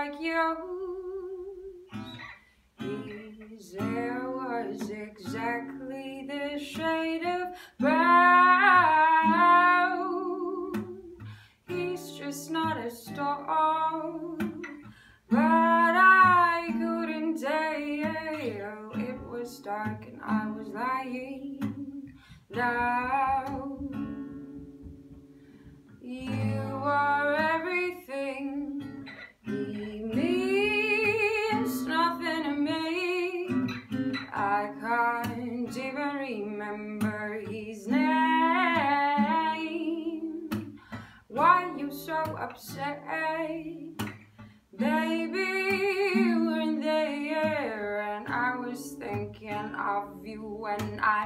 like yours. His hair was exactly the shade of brown. He's just not a star, but I couldn't tell. It was dark and I was lying down. You are everything. He means nothing to me. I can't even remember his name. Why you so upset? Baby, you were in there, and I was thinking of you when I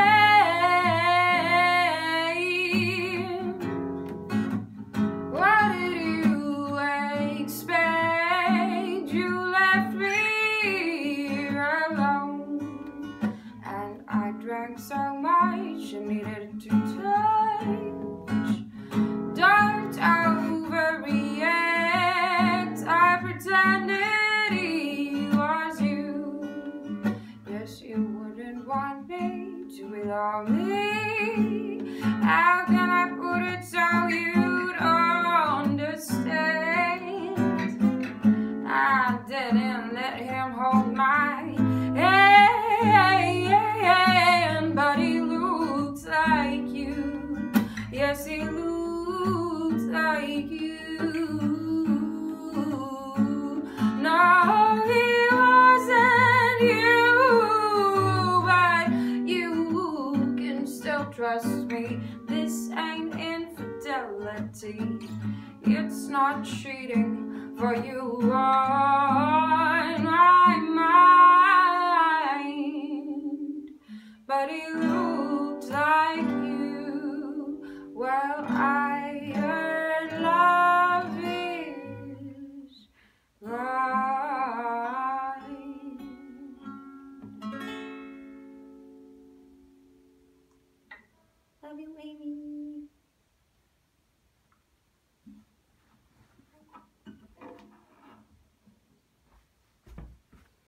came. What did you expect? You left me here alone, and I drank so much I needed to touch. Don't overreact. I pretended he was you. Yes, you wouldn't want me to without me. How can I put it so you'd understand? I didn't let him hold my hand, but he looks like you. Yes, he looks like you. No, he wasn't you, but you can still trust me. This ain't infidelity. It's not cheating, for you on my mind. But he looks like you. Well, I heard love is blind. Love you, Amy.